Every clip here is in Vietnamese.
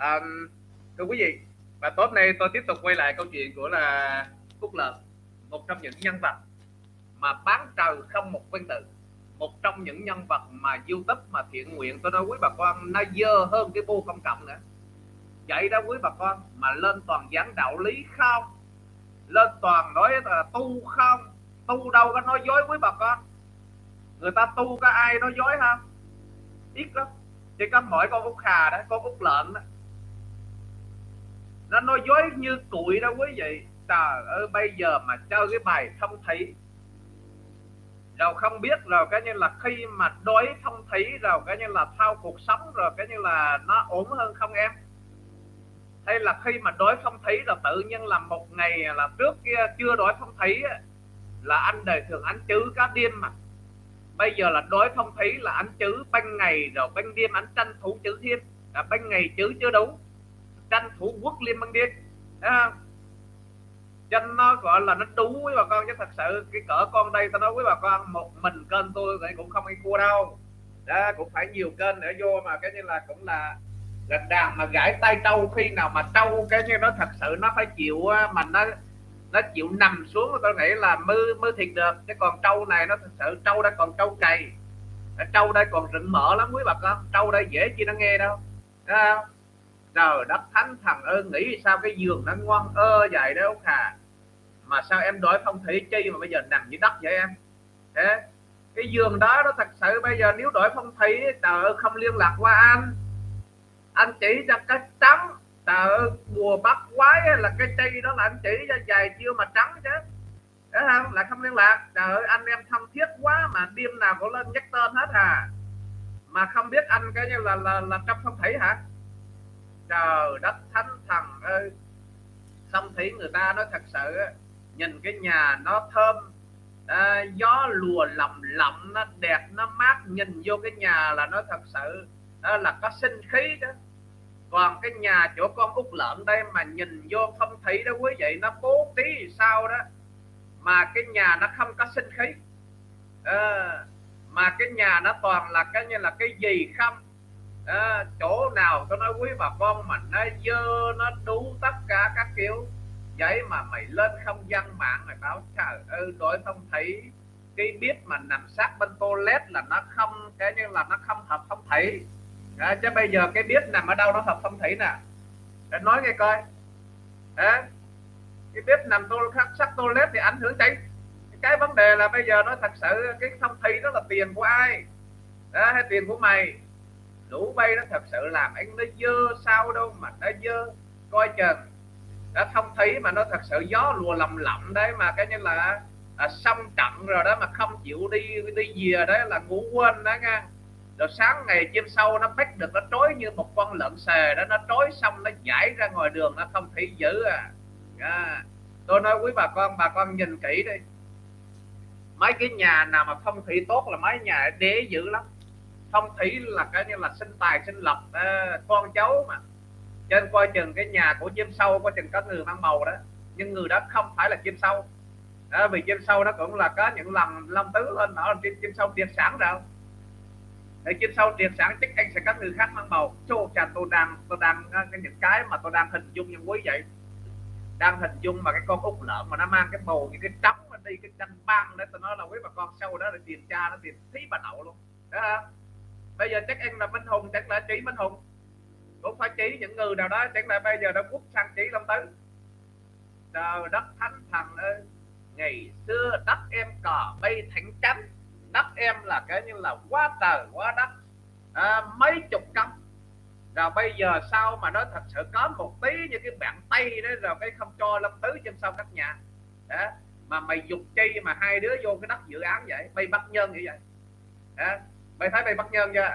À, thưa quý vị, và tối nay tôi tiếp tục quay lại câu chuyện của là Phúc Lợi, một trong những nhân vật mà bán trời không một quân tử, một trong những nhân vật mà YouTube mà thiện nguyện, tôi nói quý bà con, nó dơ hơn cái bô công cộng nữa. Vậy đó quý bà con, mà lên toàn giảng đạo lý không, lên toàn nói là tu không, tu đâu có nói dối quý bà con. Người ta tu có ai nói dối không? Ít lắm, chỉ có mỗi con Út Hà đó, con Út Lợn đó, nó nói dối như củi đó quý vị. Trời ơi, bây giờ mà chơi cái bài phong thủy rồi không biết, rồi cái như là khi mà đối phong thủy rồi cái như là thao cuộc sống rồi cái như là nó ổn hơn không em? Hay là khi mà đối phong thủy rồi tự nhiên là một ngày là trước kia chưa đối phong thủy là anh đời thường anh chữ cá điên, mà bây giờ là đối phong thủy là anh chữ ban ngày rồi ban đêm anh tranh thủ chữ thiên, là ban ngày chữ chưa đúng, tranh thủ quốc liên ban đêm, thấy không? Cho nó gọi là nó đúng với bà con, chứ thật sự cái cỡ con đây tao nói với bà con, một mình kênh tôi thì cũng không ăn cua đâu đó, cũng phải nhiều kênh để vô mà cái như là cũng là đàn mà gãi tay trâu, khi nào mà trâu cái như nó thật sự nó phải chịu, mà nó chịu nằm xuống tôi nghĩ là mới thịt được, chứ còn trâu này nó thật sự trâu đây còn trâu cày, trâu đây còn rịnh mỡ lắm quý bà con, trâu đây dễ chi nó nghe đâu, thấy không? Trời đất thánh thần ơi, nghĩ sao cái giường nó ngoan vậy đó Út Hà, mà sao em đổi phong thủy chi mà bây giờ nằm dưới đất vậy em? Thế cái giường đó nó thật sự bây giờ nếu đổi phong thủy, trời ơi, không liên lạc qua anh chỉ cho cái trắng, trời ơi, mùa bắt quái là cái chi đó là anh chỉ cho dài chưa mà trắng chứ, thấy không? Là không liên lạc. Trời ơi, anh em thân thiết quá mà đêm nào cũng lên nhắc tên hết à, mà không biết anh cái như là trong phong thủy hả? Trời đất thánh thần ơi, phong thủy người ta nói thật sự nhìn cái nhà nó thơm, gió lùa lầm lậm, nó đẹp, nó mát, nhìn vô cái nhà là nó thật sự là có sinh khí đó. Còn cái nhà chỗ con Út Lợn đây mà nhìn vô phong thủy đó quý vị, nó bố trí sao đó mà cái nhà nó không có sinh khí, mà cái nhà nó toàn là cái như là cái gì không, chỗ nào tôi nói quý bà con mà nó dơ, nó đủ tất cả các kiểu. Vậy mà mày lên không gian mạng mày báo trời ơi, đổi phong thủy cái biết mà nằm sát bên toilet là nó không, cái như là nó không hợp phong thủy. Chứ bây giờ cái biết nằm ở đâu nó hợp phong thủy nè, để nói nghe coi. Cái biết nằm sát toilet thì ảnh hưởng tới cái vấn đề là bây giờ nó thật sự cái phong thủy đó là tiền của ai đó, hay tiền của mày? Đủ bay nó thật sự làm anh nó dơ sao đâu mà nó dơ, coi chừng đã phong thủy mà nó thật sự gió lùa lầm lậm đấy, mà cái như là xong trận rồi đó mà không chịu đi về đấy là ngủ quên đó nha. Rồi sáng ngày chim sâu nó bắt được, nó trói như một con lợn xề đó, nó trói xong nó giải ra ngoài đường, nó phong thủy dữ tôi nói quý bà con nhìn kỹ đi, mấy cái nhà nào mà phong thủy tốt là mấy nhà đế dữ lắm. Phong thủy là cái như là sinh tài sinh lộc, con cháu mà. Cho nên coi chừng cái nhà của chim sâu, coi chừng có người mang màu đó, nhưng người đó không phải là chim sâu vì chim sâu nó cũng là có những lần long tứ lên đó, chim sâu triệt sản rồi thì chim sâu triệt sản chắc anh sẽ có người khác mang màu. Chô chà, tôi đang những cái mà tôi đang hình dung như quý vậy, đang hình dung mà cái con Út Lợn mà nó mang cái bầu những cái trống đi cái tranh băng đấy, tôi nói là quý bà con sau đó là tiền cha nó tiền thí bà nậu luôn đó. Bây giờ chắc anh là Minh Hùng, chắc là chỉ Minh Hùng cũng phải chỉ những người nào đó, chắc là bây giờ đã quốc sang chỉ Long Tứ. Trời đất thánh thần ơi, ngày xưa đất em cò bay thẳng chánh, đất em là cái như là quá trời quá đất, mấy chục cân. Rồi bây giờ sao mà nó thật sự có một tí như cái bạn Tây đấy, rồi cái không cho Long Tứ trên sau các nhà đó, mà mày dục chi mà hai đứa vô cái đất dự án vậy, bay bắt nhân như vậy đó. Mày thấy bay bắt nhân chưa?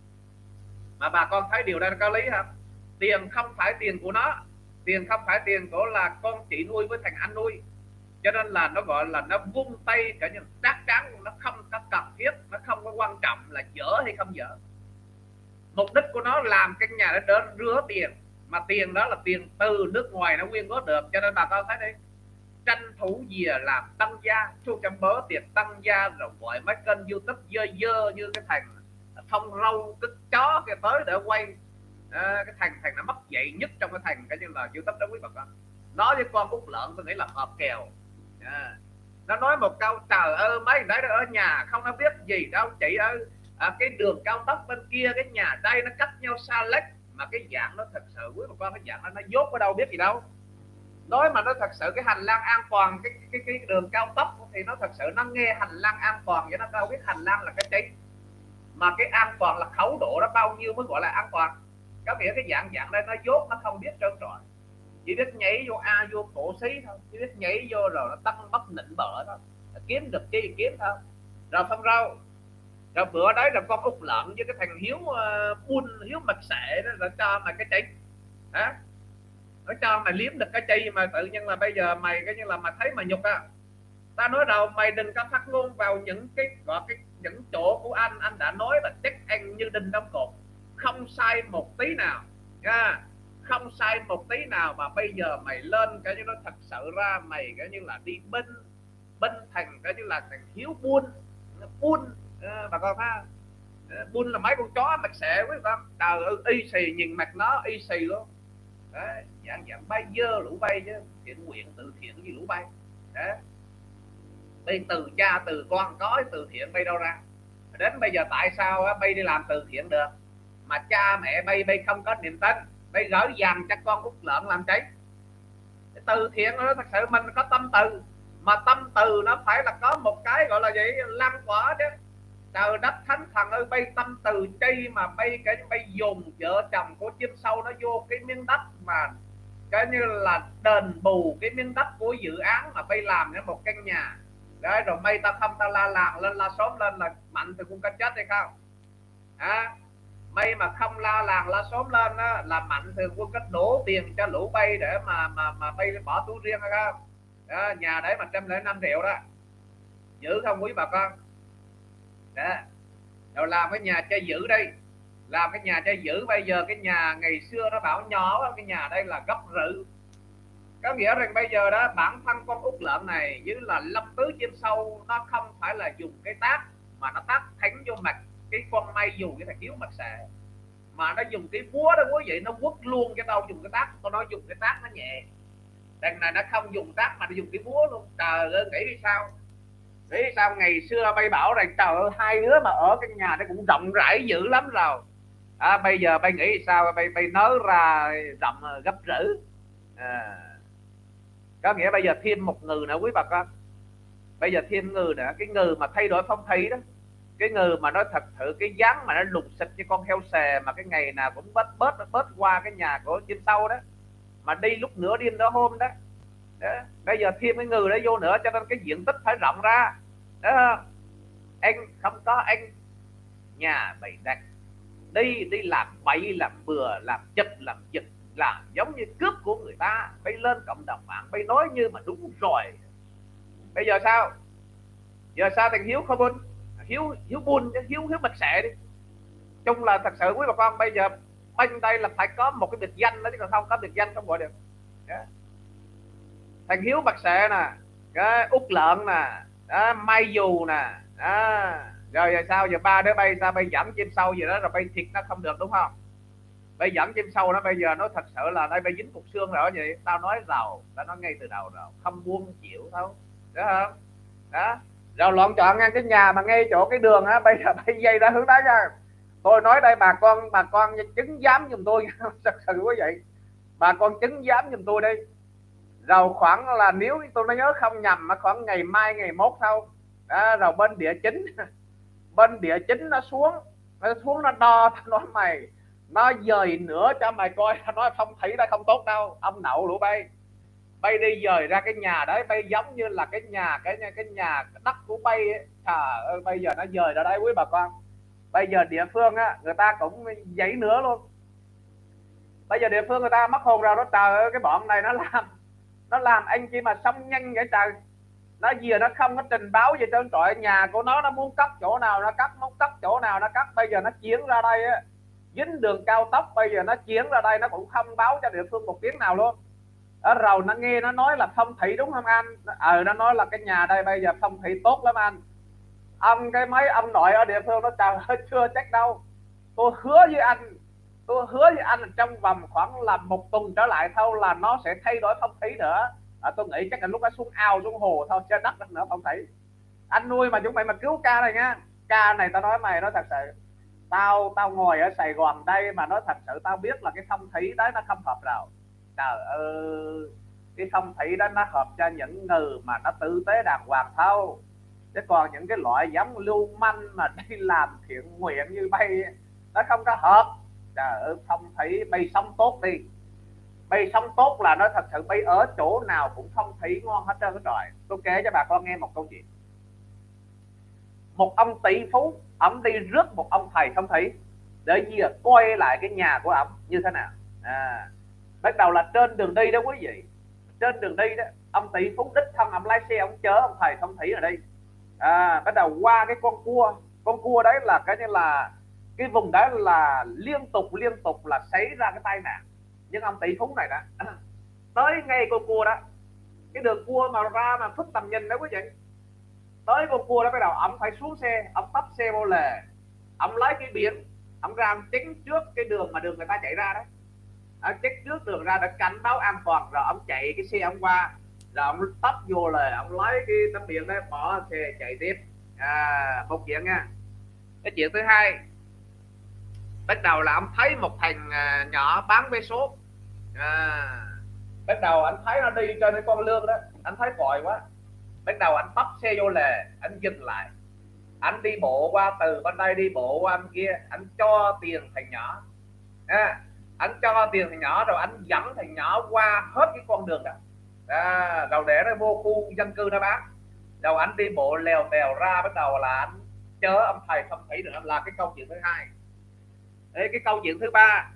Mà bà con thấy điều đó có lý không? Tiền không phải tiền của nó, tiền không phải tiền của là con chị nuôi với thằng anh nuôi, cho nên là nó gọi là nó vung tay cả như chắc chắn, nó không có cần thiết, nó không có quan trọng là dở hay không dở. Mục đích của nó làm cái nhà nó đỡ rửa tiền, mà tiền đó là tiền từ nước ngoài nó quyên góp được. Cho nên bà con thấy đi, tranh thủ gì làm tăng gia, chú chăm bớ tiền tăng gia, rồi gọi mấy kênh YouTube dơ dơ như cái thằng thông râu tức chó kia tới để quay, cái thằng nó mất dạy cái như là YouTube đó quý bà con. Nói với con Út Lợn tôi nghĩ là hợp kèo. Nó nói một câu trời ơi mấy đấy ở nhà không có biết gì đâu chị ơi, cái đường cao tốc bên kia cái nhà đây nó cách nhau xa lách, mà cái dạng nó thật sự quý bà con, cái dạng nó dốt ở đâu biết gì đâu. Nói mà nó thật sự cái hành lang an toàn, cái đường cao tốc thì nó thật sự nó nghe hành lang an toàn vậy, nó đâu biết hành lang là cái gì, mà cái an toàn là khẩu độ nó bao nhiêu mới gọi là an toàn. Có nghĩa cái dạng đây nó dốt, nó không biết trơn trọi, chỉ biết nhảy vô vô cổ xí thôi, chỉ biết nhảy vô rồi nó tăng bắp nịnh bợ thôi, kiếm được chi kiếm thôi. Rồi xong rồi bữa đấy là con Út Lợn với cái thằng Hiếu Hiếu Mạch Sệ đó là cho mày cái chi hả, nó cho mày liếm được cái chi mà tự nhiên là bây giờ mày cái như là mà thấy mà nhục à. Ta nói đâu mày đừng có phát ngôn vào những những chỗ của anh đã nói là chắc anh như đinh đóng cột, không sai một tí nào nha, không sai một tí nào. Mà bây giờ mày lên cái như nó thật sự ra mày cái như là đi bên thành cái như là thằng Hiếu buôn bà con ha, buôn là mấy con chó mạch xệ với con trời ơi, y xì nhìn mặt nó y xì luôn đấy, dạng bay dơ lũ bay chứ thiện nguyện từ thiện gì lũ bay đấy. Đây từ cha từ con có từ thiện bay đâu ra, đến bây giờ tại sao bay đi làm từ thiện được mà cha mẹ bay không có niềm tin, bay gửi dàn cho con Út Lợn làm cháy. Từ thiện nó thật sự mình có tâm từ, mà tâm từ nó phải là có một cái gọi là gì lan tỏa chứ. Trời đất thánh thần ơi, bay tâm từ chi mà bay dùng vợ chồng của chim sâu nó vô cái miếng đất mà cái như là đền bù cái miếng đất của dự án mà bay làm cái một căn nhà đấy, rồi bay ta không ta la làng lên la xóm lên là mạnh thì cũng có chết hay không May mà không la làng la xóm lên á, là mạnh thường quân cách đổ tiền cho lũ bay để mà bay bỏ túi riêng hay không đó, nhà đấy mà 105 triệu đó giữ không quý bà con đó. Rồi làm cái nhà chơi giữ đi, làm cái nhà chơi giữ. Bây giờ cái nhà ngày xưa nó bảo nhỏ, cái nhà đây là gấp rự, có nghĩa rằng bây giờ đó bản thân con Út Lợn này với là Lâm Tứ Chim Sâu nó không phải là dùng cái tác mà nó tác thánh vô mặt cái con May dù cái thằng Hiếu Mạch Sệ, mà nó dùng cái búa đó quý vị, nó quất luôn cái đâu dùng cái tác, tôi nói dùng cái tác nó nhẹ, đằng này nó không dùng tác mà nó dùng cái búa luôn. Trời ơi nghĩ sao, nghĩ sao ngày xưa bay bảo rằng trời ơi hai đứa mà ở cái nhà nó cũng rộng rãi dữ lắm rồi bây giờ bay nghĩ sao, bay nới ra rộng gấp rưỡi có nghĩa bây giờ thêm một người nữa quý bà con, bây giờ thêm người nữa, cái người mà thay đổi phong thủy đó, cái người mà nó thật sự cái dáng mà nó lục xịt như con heo xè mà cái ngày nào cũng bớt qua cái nhà của chim sâu đó, mà đi lúc nửa đêm đó hôm đó, bây giờ thêm cái người đó vô nữa cho nên cái diện tích phải rộng ra đó. Anh không có anh nhà bày đặt đi làm bậy làm bừa làm chật làm giật, làm giống như cướp của người ta, bay lên cộng đồng mạng bay nói như mà đúng rồi. Bây giờ sao, giờ sao thằng Hiếu không buôn, Hiếu buôn chứ Hiếu Mạch Sệ đi chung là thật sự quý bà con. Bây giờ bên đây là phải có một cái biệt danh đó, chứ còn không có biệt danh không gọi được thằng Hiếu Mạch Sệ nè, cái Út Lợn nè, May Dù nè rồi sao giờ ba đứa bay sao bay dẫn chim sâu gì đó rồi bay thịt nó không được đúng không, bay dẫn chim sâu nó bây giờ nó thật sự là đây bay dính cục xương rồi vậy. Tao nói rồi, tao nói ngay từ đầu rồi, không buông chịu đâu đó không đó. Rồi loạn chọn ngang cái nhà mà ngay chỗ cái đường á, bây giờ bay dây ra hướng đó nha. Tôi nói đây bà con chứng giám giùm tôi thật sự quá vậy, bà con chứng giám giùm tôi đi. Rồi khoảng là nếu tôi nhớ không nhầm mà khoảng ngày mai ngày mốt thôi rồi bên địa chính nó xuống nó đo, nó mày nó dời nữa cho mày coi, nói phong thủy đây không tốt đâu ông đậu lũ bay đi dời ra cái nhà đấy, bay giống như là cái nhà đất của bay ấy. Trời ơi bây giờ nó dời ra đây quý bà con. Bây giờ địa phương á người ta cũng dãy nữa luôn, bây giờ địa phương người ta mất hồn rồi đó. Trời ơi cái bọn này nó làm anh chi mà xong nhanh vậy trời, nó giờ nó không có trình báo gì trơn trọi, nhà của nó muốn cắt chỗ nào nó cắt, muốn cắt chỗ nào nó cắt. Bây giờ nó chuyển ra đây á, dính đường cao tốc, bây giờ nó chuyển ra đây nó cũng không báo cho địa phương một tiếng nào luôn. Ở rồi nó nghe nó nói là phong thủy đúng không anh, nó nói là cái nhà đây bây giờ phong thủy tốt lắm anh. Mấy ông nội ở địa phương nó trời ơi chưa chắc đâu, tôi hứa với anh tôi hứa với anh là trong vòng khoảng là 1 tuần trở lại thôi là nó sẽ thay đổi phong thủy nữa. Tôi nghĩ chắc là lúc đó xuống ao xuống hồ thôi, trên đất nữa phong thủy. Anh nuôi mà chuẩn bị mà cứu ca này nha. Ca này tao nói mày, nói thật sự, tao ngồi ở Sài Gòn đây mà nói thật sự tao biết là cái phong thủy đấy nó không hợp đâu. Trời ơi, cái phong thủy đó nó hợp cho những người mà nó tử tế đàng hoàng thôi, chứ còn những cái loại giống lưu manh mà đi làm thiện nguyện như bay nó không có hợp. Trời ơi, phong thủy bay sống tốt đi, bay sống tốt là nó thật sự bay ở chỗ nào cũng phong thủy ngon hết trơn. Rồi tôi kể cho bà con nghe một câu chuyện. Một ông tỷ phú, ông đi rước một ông thầy phong thủy để gì coi lại cái nhà của ông như thế nào. Bắt đầu là trên đường đi đó quý vị, trên đường đi đó, ông tỷ phú đích thân ông lái xe ông chở ông thầy phong thủy ở đây. Bắt đầu qua cái con cua đấy là cái như là cái vùng đấy là liên tục là xảy ra cái tai nạn. Nhưng ông tỷ phú này đó tới ngay con cua đó, cái đường cua mà ra mà phức tầm nhìn đó quý vị, tới con cua đó bắt đầu ông phải xuống xe, ông tấp xe vô lề, ông lấy cái biển, ông ra ông chắn trước cái đường mà đường người ta chạy ra đấy, ông chắn trước đường ra để cảnh báo an toàn, rồi ông chạy cái xe ông qua, rồi ông tấp vô lề, ông lấy cái tấm biển đấy bỏ xe chạy tiếp. Một chuyện nha. Cái chuyện thứ hai, bắt đầu là ông thấy một thằng nhỏ bán vé số. Bắt đầu anh thấy nó đi trên cái con lương đó, anh thấy vội quá, bắt đầu anh tấp xe vô lề, anh dừng lại, anh đi bộ qua từ bên đây đi bộ qua bên kia, anh cho tiền thằng nhỏ. Anh cho tiền thằng nhỏ rồi anh dẫn thằng nhỏ qua hết cái con đường đó, rồi để nó vô khu dân cư nó bán, rồi anh đi bộ lèo tèo ra, bắt đầu là anh chớ ông thầy không thấy được. Là cái câu chuyện thứ hai. Đấy, cái câu chuyện thứ ba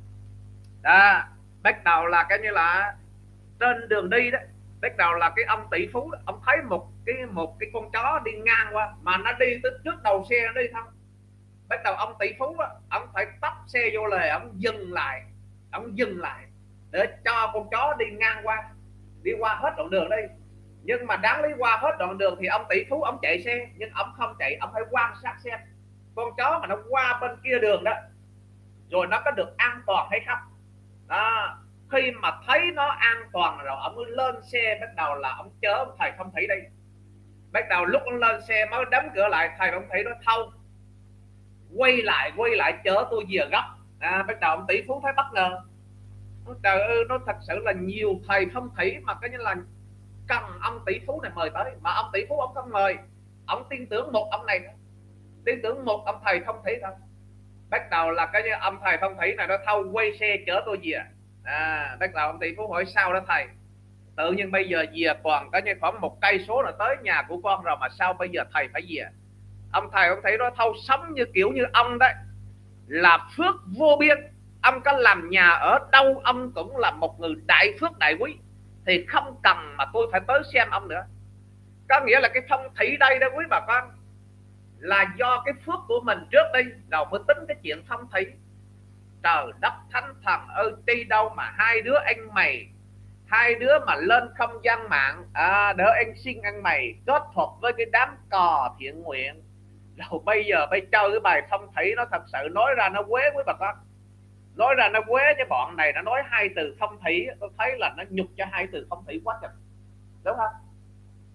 đó, bắt đầu là cái như là trên đường đi đó, bắt đầu là cái ông tỷ phú đó, ông thấy một cái con chó đi ngang qua mà nó đi tới trước đầu xe nó đi không. Bắt đầu ông tỷ phú đó, ông phải tấp xe vô lề, ông dừng lại để cho con chó đi ngang qua, đi qua hết đoạn đường đi. Nhưng mà đáng lý qua hết đoạn đường thì ông tỷ phú ông chạy xe, nhưng ông không chạy, ông phải quan sát xem con chó mà nó qua bên kia đường đó rồi nó có được an toàn hay không đó. Khi mà thấy nó an toàn rồi ông mới lên xe, bắt đầu là ông chở ông thầy phong thủy đi. Bắt đầu lúc ông lên xe mới đóng cửa lại, thầy phong thủy nó thâu quay lại chở tôi về gấp. Bắt đầu ông tỷ phú thấy bất ngờ, trời ơi, nó thật sự là nhiều thầy phong thủy mà cái như là cần ông tỷ phú này mời tới, mà ông tỷ phú ông không mời, ông tin tưởng một ông này, tin tưởng một ông thầy phong thủy thôi. Bắt đầu là cái như ông thầy phong thủy này nó thâu quay xe chở tôi về. Bắt đầu ông tỷ phú hỏi sao đó thầy, tự nhiên bây giờ về còn có như khoảng 1 cây số là tới nhà của con rồi mà sao bây giờ thầy phải về. Ông thầy ông thấy nó thâu sống như kiểu như ông đấy là phước vô biên, ông có làm nhà ở đâu ông cũng là một người đại phước đại quý, thì không cần mà tôi phải tới xem ông nữa. Có nghĩa là cái phong thủy đây đó quý bà con, là do cái phước của mình trước đi rồi mới tính cái chuyện phong thủy. Trời đất thánh thần ơi, đi đâu mà hai đứa anh mày, hai đứa mà lên không gian mạng đỡ anh xin ăn mày kết hợp với cái đám cò thiện nguyện, rồi bây giờ bây chơi cái bài phong thủy nó thật sự nói ra nó quế với bà con, nói ra nó quế. Chứ bọn này nó nói hai từ phong thủy, tôi thấy là nó nhục cho hai từ phong thủy quá chừng, đúng không?